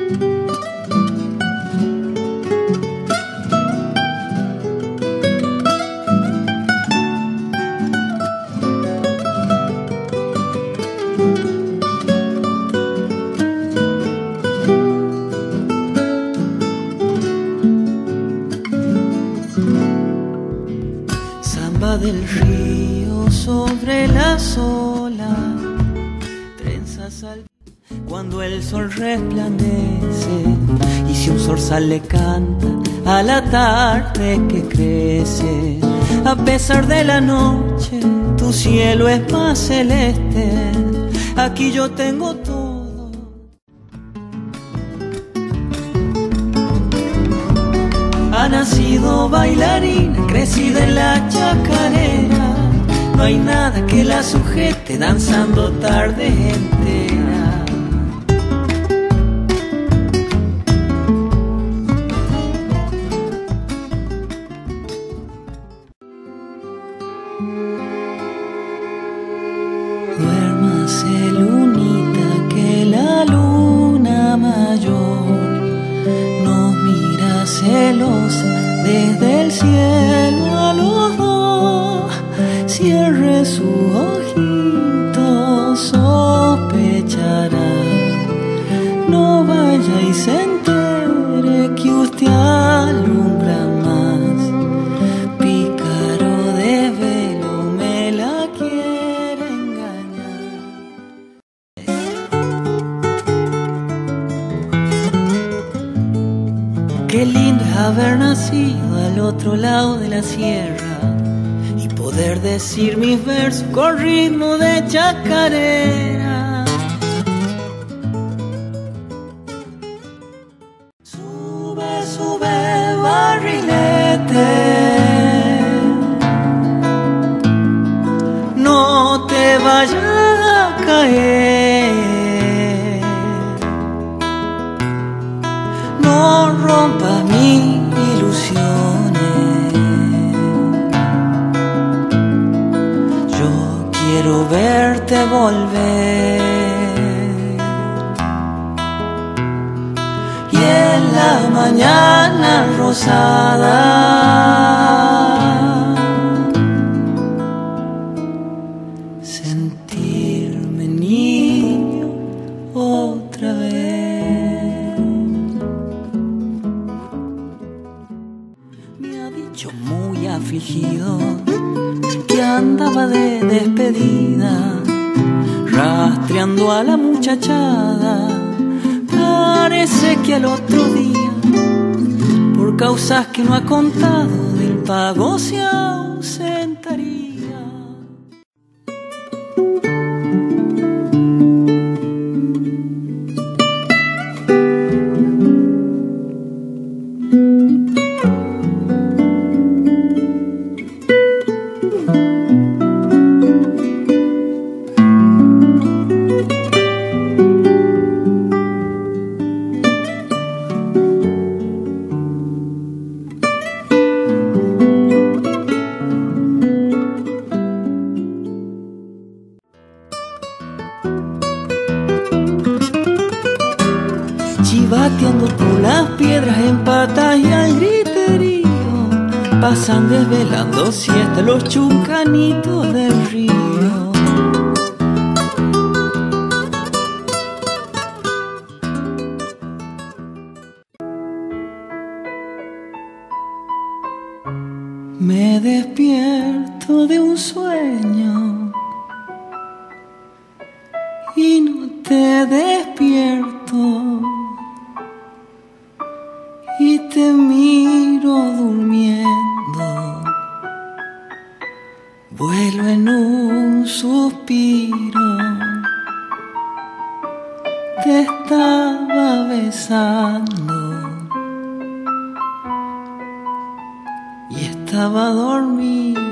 Del río sobre las olas, trenzas al... Cuando el sol resplandece y si un zorzal le canta a la tarde que crece, a pesar de la noche tu cielo es más celeste. Aquí yo tengo todo. Ha nacido bailarina, crecida en la chacarera. No hay nada que la sujete, danzando tarde entera. Duérmase, lunita, que la luna mayor nos mira celosa desde el cielo a los dos. Cierre sus ojitos, sospechará. No vaya y se entere que usted alumbra más. Pícaro de velo me la quiere engañar. Qué lindo es haber nacido al otro lado de la sierra y poder decir mis versos con ritmo de chacarera. Sube, sube, barrilete, no te vayas a caer. No rompa mis ilusiones. Yo quiero verte volver. Y en la mañana rosada sentirme niño otra vez. Me ha dicho muy afligido que andaba de despedida, rastreando a la muchachada. Parece que al otro día, por causas que no ha contado, del pago se ausentaría. Chivateando por las piedras en patas y al griterío, pasan desvelando siesta los chuncanitos del río. Me despierto de un sueño y no te despierto, y te miro durmiendo. Vuelo en un suspiro, te estaba besando y estaba dormido.